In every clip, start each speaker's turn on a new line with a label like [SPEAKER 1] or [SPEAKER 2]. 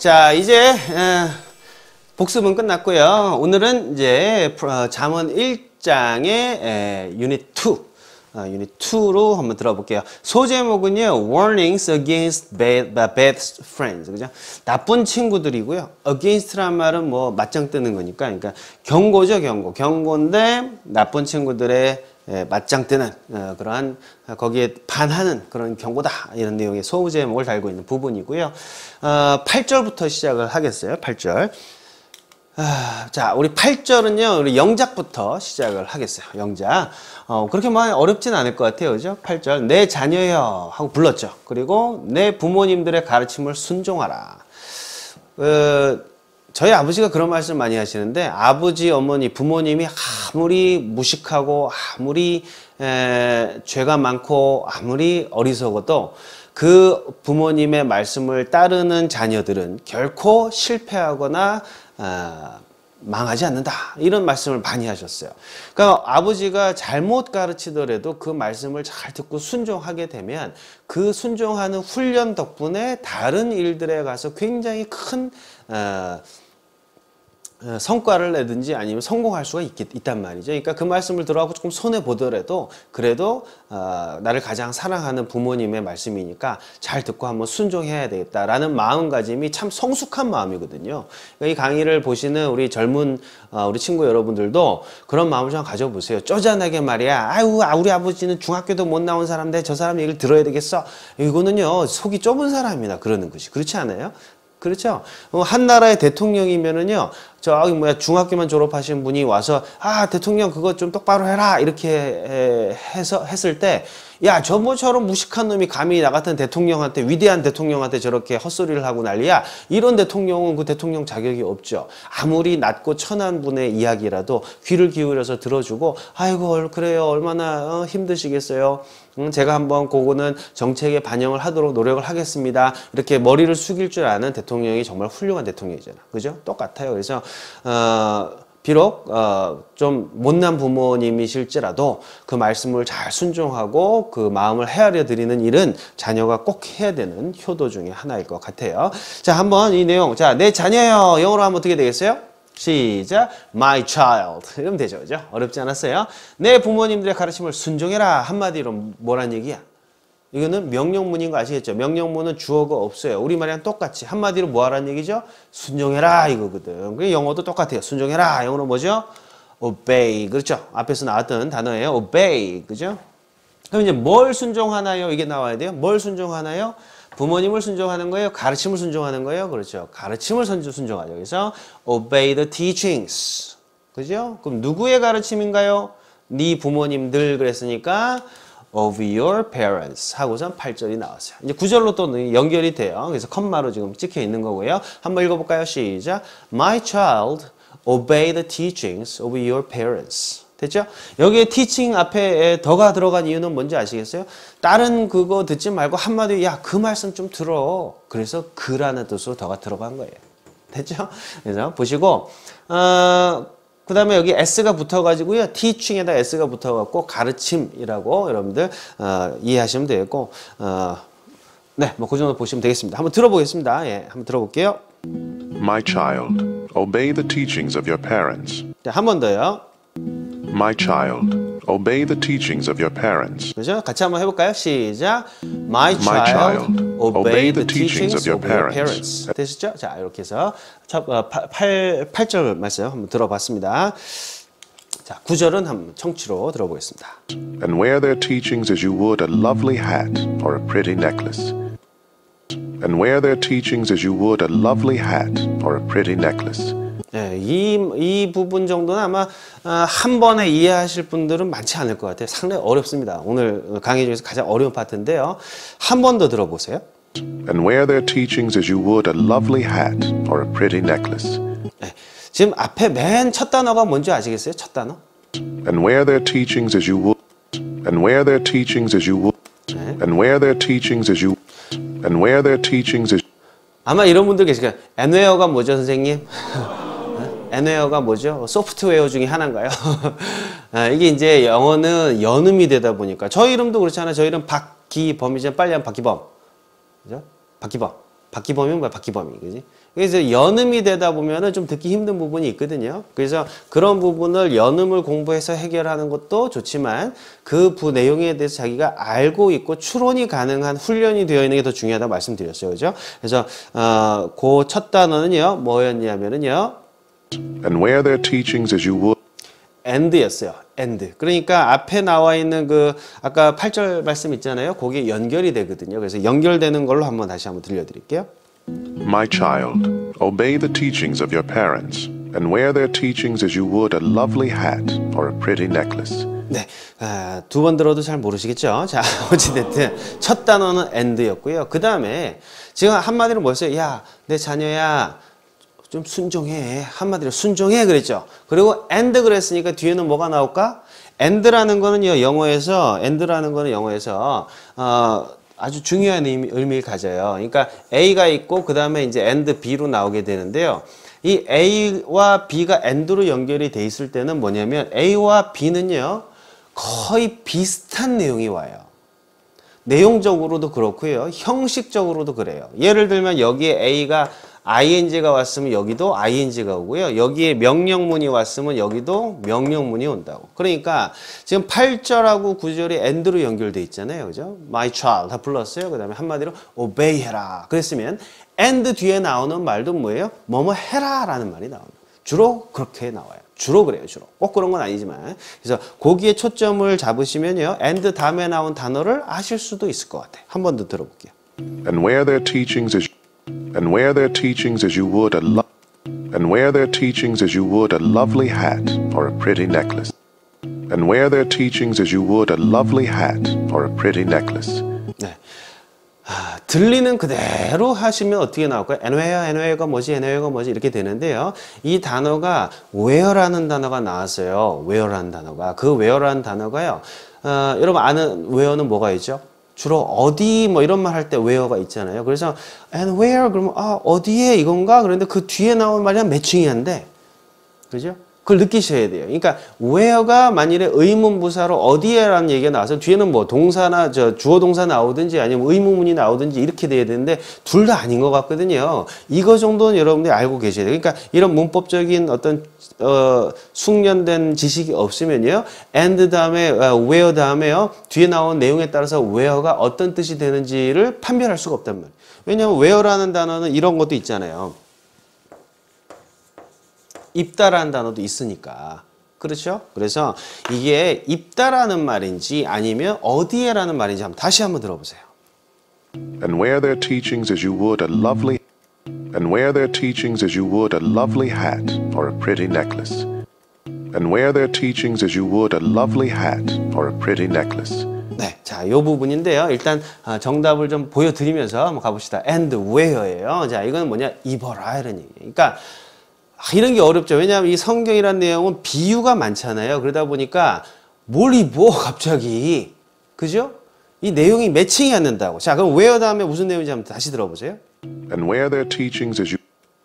[SPEAKER 1] 자, 이제 복습은 끝났고요. 오늘은 이제 잠언 1장의 유닛 2, 유닛 2로 한번 들어볼게요. 소제목은요, Warnings against bad friends. 그죠? 나쁜 친구들이고요. against란 말은 뭐 맞짱 뜨는 거니까, 그러니까 경고죠, 경고. 경고인데 나쁜 친구들의 맞짱 뜨는 그러한 거기에 반하는 그런 경고다 이런 내용의 소제목을 달고 있는 부분이고요. 8절부터 시작을 하겠어요. 8절. 자, 우리 8절은요, 우리 영작부터 시작을 하겠어요. 영작. 그렇게 많이 어렵진 않을 것 같아요. 그죠? 8절. 내 자녀여 하고 불렀죠. 그리고 내 부모님들의 가르침을 순종하라. 저희 아버지가 그런 말씀 많이 하시는데, 아버지, 어머니, 부모님이 아무리 무식하고 아무리 죄가 많고 아무리 어리석어도 그 부모님의 말씀을 따르는 자녀들은 결코 실패하거나 망하지 않는다. 이런 말씀을 많이 하셨어요. 그러니까 아버지가 잘못 가르치더라도 그 말씀을 잘 듣고 순종하게 되면 그 순종하는 훈련 덕분에 다른 일들에 가서 굉장히 큰 성과를 내든지 아니면 성공할 수가 있단 말이죠. 그러니까 그 말씀을 들어가고 조금 손해보더라도 그래도 나를 가장 사랑하는 부모님의 말씀이니까 잘 듣고 한번 순종해야 되겠다라는 마음가짐이 참 성숙한 마음이거든요. 그러니까 이 강의를 보시는 우리 젊은 우리 친구 여러분들도 그런 마음을 좀 가져보세요. 쪼잔하게 말이야. 아유, 우리 아버지는 중학교도 못 나온 사람인데 저 사람 얘기를 들어야 되겠어. 이거는요, 속이 좁은 사람이나 그러는 것이. 그렇지 않아요? 그렇죠? 한 나라의 대통령이면은요, 저기 중학교만 졸업하신 분이 와서, 대통령 그거 좀 똑바로 해라. 이렇게 했을 때, 야, 저처럼 무식한 놈이 감히 나 같은 대통령한테, 위대한 대통령한테 저렇게 헛소리를 하고 난리야. 이런 대통령은 그 대통령 자격이 없죠. 아무리 낮고 천한 분의 이야기라도 귀를 기울여서 들어주고, 아이고, 그래요. 얼마나 힘드시겠어요. 제가 한번 그거는 정책에 반영을 하도록 노력을 하겠습니다. 이렇게 머리를 숙일 줄 아는 대통령이 정말 훌륭한 대통령이잖아. 그죠? 똑같아요. 그래서, 비록 좀 못난 부모님이실지라도 그 말씀을 잘 순종하고 그 마음을 헤아려 드리는 일은 자녀가 꼭 해야 되는 효도 중에 하나일 것 같아요. 자, 한번 이 내용. 자, 내 자녀요. 영어로 하면 어떻게 되겠어요? 시작. My child. 이러면 되죠. 그죠? 어렵지 않았어요? 내 부모님들의 가르침을 순종해라. 한마디로 뭐란 얘기야? 이거는 명령문인 거 아시겠죠? 명령문은 주어가 없어요. 우리말이랑 똑같이. 한마디로 뭐 하라는 얘기죠? 순종해라 이거거든. 그리고 영어도 똑같아요. 순종해라. 영어로 뭐죠? obey. 그렇죠? 앞에서 나왔던 단어예요. obey. 그죠? 그럼 이제 뭘 순종하나요? 이게 나와야 돼요. 뭘 순종하나요? 부모님을 순종하는 거예요? 가르침을 순종하는 거예요? 그렇죠. 가르침을 순종하죠. 그래서 obey the teachings. 그죠? 그럼 누구의 가르침인가요? 네 부모님들 그랬으니까 of your parents 하고선 8절이 나왔어요. 이제 9절로 또 연결이 돼요. 그래서 컴마로 지금 찍혀 있는 거고요. 한번 읽어볼까요? 시작. My child, obey the teachings of your parents. 됐죠? 여기에 teaching 앞에 더가 들어간 이유는 뭔지 아시겠어요? 다른 그거 듣지 말고 한마디로 야, 그 말씀 좀 들어. 그래서 그라는 뜻으로 더가 들어간 거예요. 됐죠? 그래서 보시고 그 다음에 여기 S가 붙어가지고요. teaching에다 S가 붙어갖고 가르침이라고 여러분들 이해하시면 되겠고 네, 뭐 그 정도 보시면 되겠습니다. 한번 들어보겠습니다. 예, 한번 들어볼게요.
[SPEAKER 2] My child, obey the teachings of your parents.
[SPEAKER 1] 자, 한 번 더요.
[SPEAKER 2] My child, obey the teachings of your parents.
[SPEAKER 1] 그죠? 같이 한번 해볼까요? 시작. My child, obey the teachings of your parents. 되셨죠? 자, 이렇게 해서 8절 말씀 한번 들어봤습니다. 자, 9절은 한번 청취로 들어보겠습니다.
[SPEAKER 2] And wear their teachings as you would a lovely hat or a pretty necklace. And wear their teachings as you would a lovely hat or a pretty necklace.
[SPEAKER 1] 네, 이 부분 정도는 아마 한 번에 이해하실 분들은 많지 않을 것 같아요. 상당히 어렵습니다. 오늘 강의 중에서 가장 어려운 파트인데요. 한 번 더 들어보세요.
[SPEAKER 2] And wear their teachings as you would a lovely hat or a pretty necklace.
[SPEAKER 1] 네, 지금 앞에 맨 첫 단어가 뭔지 아시겠어요? 첫 단어?
[SPEAKER 2] And wear their teachings as you would. And wear their teachings as you would.
[SPEAKER 1] 네.
[SPEAKER 2] And wear their teachings as you. And wear their teachings as.
[SPEAKER 1] 아마 이런 분들 계실 거예요. N웨어가 뭐죠, 선생님? N웨어가 뭐죠? 소프트웨어 중에 하나인가요? 이게 이제 영어는 연음이 되다 보니까 저희 이름도 그렇잖아요. 저희 이름 박기범이잖아요. 빨리 하면 박기범. 그죠? 박기범. 박기범이면 뭐야? 박기범이. 그지? 그래서 연음이 되다 보면은 좀 듣기 힘든 부분이 있거든요. 그래서 그런 부분을 연음을 공부해서 해결하는 것도 좋지만 그 내용에 대해서 자기가 알고 있고 추론이 가능한 훈련이 되어 있는 게 더 중요하다고 말씀드렸어요. 그죠? 그래서 그 첫 단어는요. 뭐였냐면은요.
[SPEAKER 2] and wear their teachings as you would.
[SPEAKER 1] and였어요. and. 그러니까 앞에 나와 있는 그 아까 8절 말씀 있잖아요. 거기에 연결이 되거든요. 그래서 연결되는 걸로 다시 한번 들려드릴게요.
[SPEAKER 2] My child, obey the teachings of your parents, and wear their teachings as you would a lovely hat or a pretty necklace.
[SPEAKER 1] 네, 두 번 들어도 잘 모르시겠죠? 자, 어찌됐든 첫 단어는 and였고요. 그 다음에 지금 한마디로 뭐였어요? 야, 내 자녀야, 좀 순종해. 한마디로 순종해 그랬죠. 그리고 and 그랬으니까 뒤에는 뭐가 나올까? and라는 거는요, 영어에서 아주 중요한 의미를 가져요. 그러니까 A가 있고 그 다음에 이제 and B로 나오게 되는데요. 이 A와 B가 and로 연결이 돼 있을 때는 뭐냐면 A와 B는요, 거의 비슷한 내용이 와요. 내용적으로도 그렇고요. 형식적으로도 그래요. 예를 들면 여기에 A가 ing가 왔으면 여기도 ing가 오고요. 여기에 명령문이 왔으면 여기도 명령문이 온다고. 그러니까 지금 8절하고 9절이 and로 연결돼 있잖아요. 그죠? My child 다 불렀어요. 그 다음에 한마디로 obey 해라. 그랬으면 and 뒤에 나오는 말도 뭐예요? 뭐뭐 해라 라는 말이 나옵니다. 주로 그렇게 나와요. 주로 그래요. 주로. 꼭 그런 건 아니지만. 그래서 거기에 초점을 잡으시면요. and 다음에 나온 단어를 아실 수도 있을 것 같아요. 한 번 더 들어볼게요.
[SPEAKER 2] And wear their teachings as you would a lovely hat or a pretty necklace. And wear their teachings as you would a lovely hat or a pretty necklace.
[SPEAKER 1] 네. 들리는 그대로 하시면 어떻게 나올까요? anywhere가 뭐지? 이렇게 되는데요. 이 단어가 where라는 단어가 나왔어요. where라는 단어가. 그 where라는 단어가요. 여러분 아는 where는 뭐가 있죠? 주로 어디 뭐 이런 말 할 때 where가 있잖아요. 그래서 and where 그러면 어디에 이건가? 그런데 그 뒤에 나온 말이 매칭이 안 돼. 그죠? 그걸 느끼셔야 돼요. 그러니까 where가 만일에 의문부사로 어디에라는 얘기가 나와서 뒤에는 뭐 동사나 주어 동사 나오든지 아니면 의문문이 나오든지 이렇게 돼야 되는데 둘 다 아닌 것 같거든요. 이거 정도는 여러분들이 알고 계셔야 돼요. 그러니까 이런 문법적인 어떤 숙련된 지식이 없으면요. and 다음에 where 다음에요. 뒤에 나온 내용에 따라서 where가 어떤 뜻이 되는지를 판별할 수가 없단 말이에요. 왜냐하면 where라는 단어는 이런 것도 있잖아요. 입다라는 단어도 있으니까. 그렇죠? 그래서 이게 입다라는 말인지 아니면 어디에라는 말인지 다시 한번 들어보세요.
[SPEAKER 2] And wear their teachings as you would a lovely hat or a pretty necklace. And wear their teachings as you would a lovely hat or a pretty necklace.
[SPEAKER 1] 네, 자, 이 부분인데요. 일단 정답을 좀 보여드리면서 한번 가봅시다. and wear예요. 자, 이건 뭐냐? 입어라 이런 얘기예요. 그러니까 이런 게 어렵죠. 왜냐하면 이 성경이라는 내용은 비유가 많잖아요. 그러다 보니까 뭘 입어 갑자기. 그죠? 이 내용이 매칭이 안 된다고. 자, 그럼 where 다음에 무슨 내용인지 한번 다시 들어보세요.
[SPEAKER 2] And wear their teachings as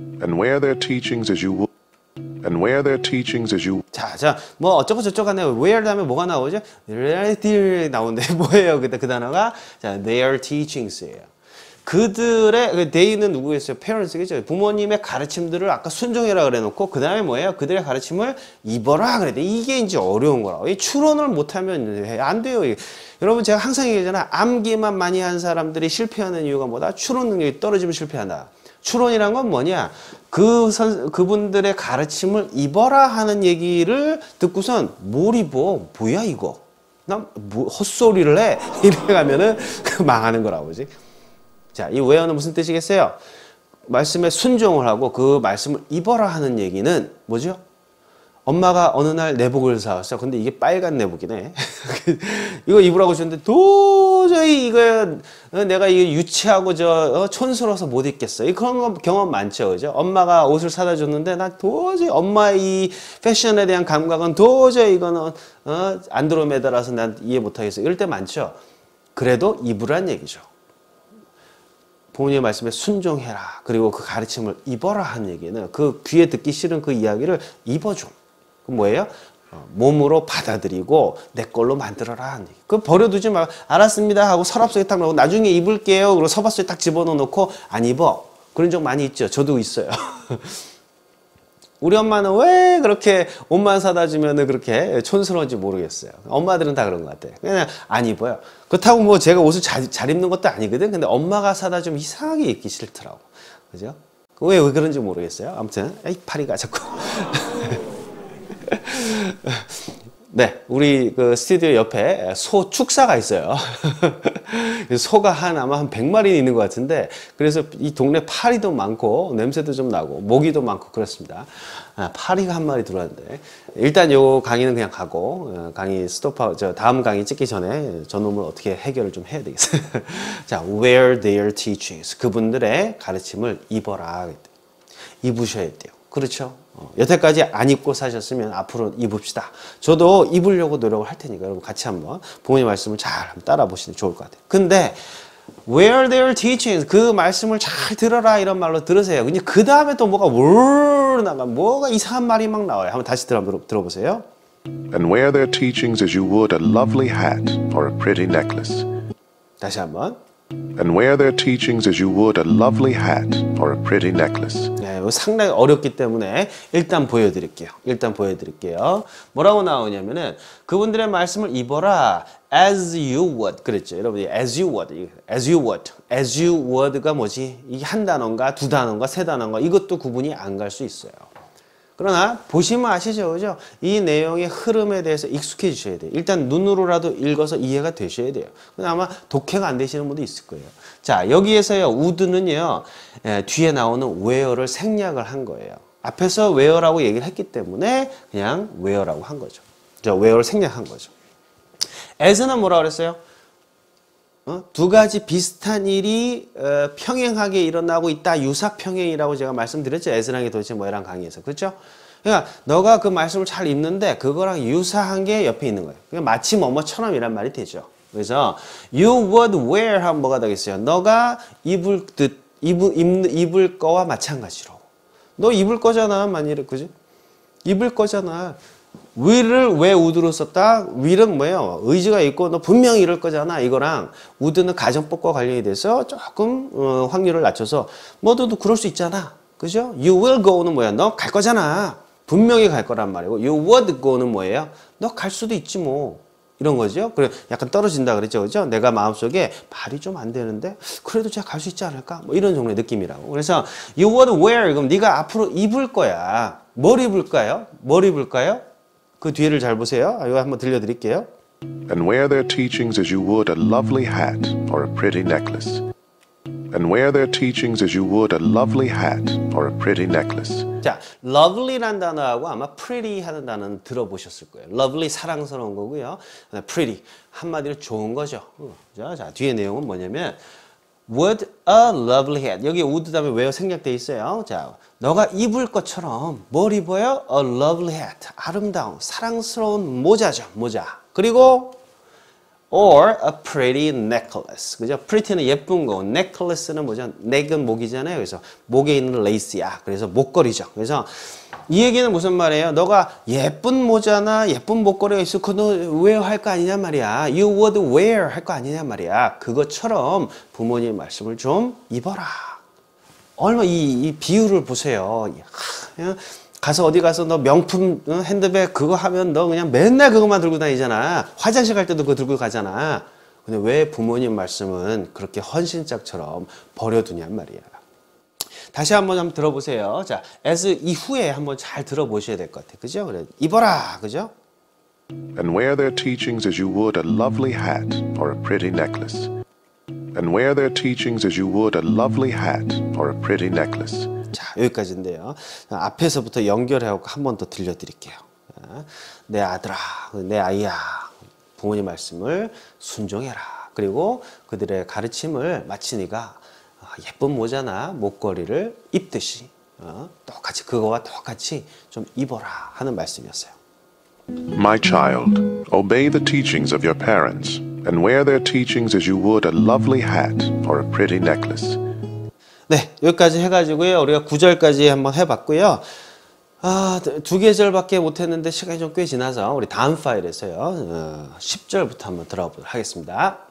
[SPEAKER 2] you
[SPEAKER 1] 자, 뭐 어쩌고 저쩌고 하네요. where 다음에 뭐가 나오죠? their 나오는데 뭐예요? 그 단어가 자, their teachings예요. 그들의 they는 누구겠어요? parents겠죠. 부모님의 가르침들을 아까 순종해라 그래놓고 그 다음에 뭐예요? 그들의 가르침을 입어라 그랬대. 이게 이제 어려운 거라고. 이 추론을 못하면 안 돼요. 여러분 제가 항상 얘기하잖아요. 암기만 많이 한 사람들이 실패하는 이유가 뭐다? 추론 능력이 떨어지면 실패한다. 추론이란 건 뭐냐? 그분들의 가르침을 입어라 하는 얘기를 듣고선 뭘 입어? 뭐야 이거? 난 뭐 헛소리를 해? 이래 가면은 망하는 거라고 그지? 자, 이 where는 무슨 뜻이겠어요? 말씀에 순종을 하고 그 말씀을 입어라 하는 얘기는 뭐죠? 엄마가 어느 날 내복을 사왔어. 근데 이게 빨간 내복이네. 이거 입으라고 줬는데 도저히 이거 내가 이거 유치하고 촌스러워서 못 입겠어. 그런 경험 많죠, 그죠? 엄마가 옷을 사다 줬는데 나 도저히 엄마의 이 패션에 대한 감각은 도저히 이거는 안드로메다라서 난 이해 못하겠어. 이럴 때 많죠. 그래도 입으란 얘기죠. 부모님의 말씀에 순종해라. 그리고 그 가르침을 입어라 하는 얘기는 그 귀에 듣기 싫은 그 이야기를 입어줘. 그 뭐예요? 몸으로 받아들이고 내 걸로 만들어라 하는 얘기. 그 버려두지 마. 알았습니다 하고 서랍 속에 딱 넣고 나중에 입을게요. 그리고 서랍 속에 딱 집어넣고 안 입어. 그런 적 많이 있죠. 저도 있어요. 우리 엄마는 왜 그렇게 옷만 사다 주면은 그렇게 촌스러운지 모르겠어요. 엄마들은 다 그런 것 같아요. 그냥 안 입어요. 그렇다고 뭐 제가 옷을 잘 입는 것도 아니거든. 근데 엄마가 사다 주면 이상하게 입기 싫더라고. 그죠? 왜 그런지 모르겠어요. 아무튼, 에이, 파리가 자꾸. 네, 우리 그 스튜디오 옆에 소 축사가 있어요. 소가 아마 한 100마리 있는 것 같은데, 그래서 이 동네 파리도 많고, 냄새도 좀 나고, 모기도 많고, 그렇습니다. 파리가 한 마리 들어왔는데, 일단 요 강의는 그냥 가고, 강의 다음 강의 찍기 전에 저놈을 어떻게 해결을 좀 해야 되겠어요. 자, wear their teachings. 그분들의 가르침을 입어라. 입으셔야 돼요. 그렇죠? 여태까지 안 입고 사셨으면 앞으로 입읍시다. 저도 입으려고 노력을 할 테니까 여러분 같이 한번 부모님 말씀을 잘 따라 보시면 좋을 것 같아요. 근데 where their teachings 그 말씀을 잘 들어라 이런 말로 들으세요. 근데 그 다음에 또 뭐가 이상한 말이 막 나와요. 한번 다시 들어보세요.
[SPEAKER 2] And wear their teachings as you would a lovely hat or a pretty necklace.
[SPEAKER 1] 다시 한번.
[SPEAKER 2] And wear their teachings as you would a lovely hat or a pretty necklace.
[SPEAKER 1] 네, 상당히 어렵기 때문에 일단 보여드릴게요. 뭐라고 나오냐면은 그분들의 말씀을 입어라 as you would. 그랬죠. 여러분이 as you would가 뭐지? 이게 한 단어인가 두 단어인가 세 단어인가 이것도 구분이 안 갈 수 있어요. 그러나 보시면 아시죠, 그죠? 이 내용의 흐름에 대해서 익숙해지셔야 돼요. 일단 눈으로라도 읽어서 이해가 되셔야 돼요. 근데 아마 독해가 안 되시는 분도 있을 거예요. 자, 여기에서요, would는요, 뒤에 나오는 where를 생략을 한 거예요. 앞에서 where라고 얘기를 했기 때문에 그냥 where라고 한 거죠. where를 생략한 거죠. as는 뭐라고 그랬어요? 두 가지 비슷한 일이 평행하게 일어나고 있다. 유사평행이라고 제가 말씀드렸죠. as라는 게 도대체 뭐야란 강의에서. 그렇죠? 그러니까 너가 그 말씀을 잘 읽는데 그거랑 유사한 게 옆에 있는 거예요. 그러니까 마치 뭐뭐처럼 이란 말이 되죠. 그래서 you would wear 하면 뭐가 되겠어요? 너가 입을 거와 마찬가지로. 너 입을 거잖아. 만일에. 그지? 입을 거잖아. will을 왜 would로 썼다? will은 뭐예요? 의지가 있고 너 분명히 이럴 거잖아. 이거랑 would는 가정법과 관련이 돼서 조금 확률을 낮춰서 너도 그럴 수 있잖아. 그죠? you will go는 뭐야? 너 갈 거잖아. 분명히 갈 거란 말이고 you would go는 뭐예요? 너 갈 수도 있지 뭐. 이런 거죠. 그래 약간 떨어진다 그랬죠. 그죠? 내가 마음속에 발이 좀 안 되는데 그래도 제가 갈 수 있지 않을까? 뭐 이런 종류의 느낌이라고. 그래서 you would wear 그럼 네가 앞으로 입을 거야. 뭘 입을까요? 그 뒤에를 잘 보세요. 이거 한번 들려드릴게요.
[SPEAKER 2] And wear their teachings as you would a lovely hat or a pretty necklace. And wear their teachings as you would a lovely hat or a pretty necklace.
[SPEAKER 1] 자, lovely란 단어하고 아마 pretty 하는 단어는 들어보셨을 거예요. lovely 사랑스러운 거고요. pretty 한마디로 좋은 거죠. 자, 뒤에 내용은 뭐냐면 would a lovely hat. 여기 would 다음에 where 생략돼 있어요. 자, 너가 입을 것처럼 뭘 입어요? A lovely hat. 아름다운, 사랑스러운 모자죠. 모자. 그리고 or a pretty necklace. 그죠? pretty는 예쁜 거. necklace는 뭐죠? neck은 목이잖아요. 그래서 목에 있는 레이스야. 그래서 목걸이죠. 그래서 이 얘기는 무슨 말이에요? 너가 예쁜 모자나 예쁜 목걸이가 있어. 그거 너 wear 할 거 아니냐 말이야. You would wear 할 거 아니냐 말이야. 그것처럼 부모님 말씀을 좀 입어라. 얼마 이 비유를 보세요. 가서 어디 가서 너 명품 핸드백 그거 하면 너 그냥 맨날 그것만 들고 다니잖아. 화장실 갈 때도 그거 들고 가잖아. 근데 왜 부모님 말씀은 그렇게 헌신짝처럼 버려두냔 말이야. 다시 한번 들어보세요. 자, as 이후에 한번 잘 들어보셔야 될 것 같아요. 그죠? 그래, 입어라. 그죠?
[SPEAKER 2] And wear their teachings as you would a lovely hat or a pretty necklace. And wear their teachings as you would a lovely hat or a pretty necklace.
[SPEAKER 1] 자, 여기까지인데요. 앞에서부터 연결해갖고 한 번 더 들려드릴게요. 내 아들아, 내 아이야, 부모님 말씀을 순종해라. 그리고 그들의 가르침을 마치 네가 예쁜 모자나 목걸이를 입듯이 똑같이 그거와 똑같이 좀 입어라 하는 말씀이었어요.
[SPEAKER 2] My child, obey the teachings of your parents and wear their teachings as you would a lovely hat or a pretty necklace.
[SPEAKER 1] 네, 여기까지 해가지고요. 우리가 9절까지 한번 해봤고요. 두 계절밖에 못했는데 시간이 좀 꽤 지나서 우리 다음 파일에서요. 10절부터 한번 들어보도록 하겠습니다.